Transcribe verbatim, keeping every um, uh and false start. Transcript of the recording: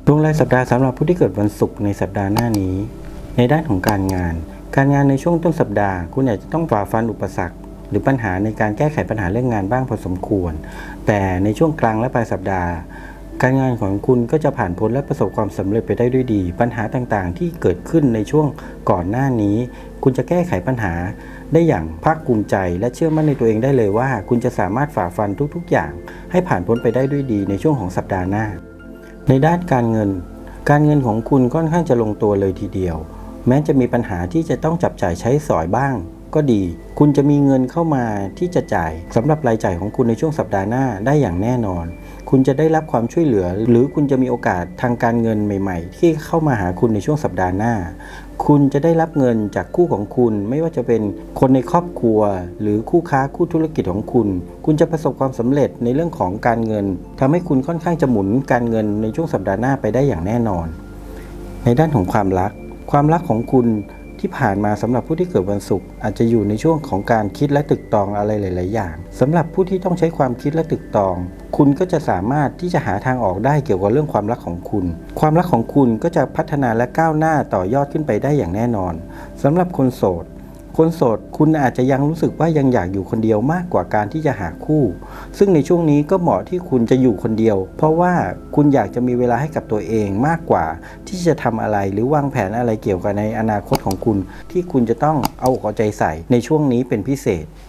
ดวงรายสัปดาห์สำหรับผู้ที่เกิดวันศุกร์ในสัปดาห์หน้านี้ในด้านของการงานการงานในช่วงต้นสัปดาห์คุณอาจจะต้องฝ่าฟันอุปสรรคหรือปัญหาในการแก้ไขปัญหาเรื่องงานบ้างพอสมควรแต่ในช่วงกลางและปลายสัปดาห์การงานของคุณก็จะผ่านพ้นและประสบความสำเร็จไปได้ด้วยดีปัญหาต่างๆที่เกิดขึ้นในช่วงก่อนหน้านี้คุณจะแก้ไขปัญหาได้อย่างภาคภูมิใจและเชื่อมั่นในตัวเองได้เลยว่าคุณจะสามารถฝ่าฟันทุกๆอย่างให้ผ่านพ้นไปได้ด้วยดีในช่วงของสัปดาห์หน้าในด้านการเงินการเงินของคุณค่อนข้างจะลงตัวเลยทีเดียวแม้จะมีปัญหาที่จะต้องจับจ่ายใช้สอยบ้างก็ดีคุณจะมีเงินเข้ามาที่จะจ่ายสำหรับรายจ่ายของคุณในช่วงสัปดาห์หน้าได้อย่างแน่นอนคุณจะได้รับความช่วยเหลือหรือคุณจะมีโอกาสทางการเงินใหม่ๆที่เข้ามาหาคุณในช่วงสัปดาห์หน้าคุณจะได้รับเงินจากคู่ของคุณไม่ว่าจะเป็นคนในครอบครัวหรือคู่ค้าคู่ธุรกิจของคุณคุณจะประสบความสำเร็จในเรื่องของการเงินทำให้คุณค่อนข้างจะหมุนการเงินในช่วงสัปดาห์หน้าไปได้อย่างแน่นอนในด้านของความรักความรักของคุณที่ผ่านมาสำหรับผู้ที่เกิดวันศุกร์อาจจะอยู่ในช่วงของการคิดและตึกตองอะไรหลายๆอย่างสำหรับผู้ที่ต้องใช้ความคิดและตึกตองคุณก็จะสามารถที่จะหาทางออกได้เกี่ยวกับเรื่องความรักของคุณความรักของคุณก็จะพัฒนาและก้าวหน้าต่อยอดขึ้นไปได้อย่างแน่นอนสำหรับคนโสดคนโสดคุณอาจจะยังรู้สึกว่ายังอยากอยู่คนเดียวมากกว่าการที่จะหาคู่ซึ่งในช่วงนี้ก็เหมาะที่คุณจะอยู่คนเดียวเพราะว่าคุณอยากจะมีเวลาให้กับตัวเองมากกว่าที่จะทำอะไรหรือวางแผนอะไรเกี่ยวกับในอนาคตของคุณที่คุณจะต้องเอาอกเอาใจใส่ในช่วงนี้เป็นพิเศษ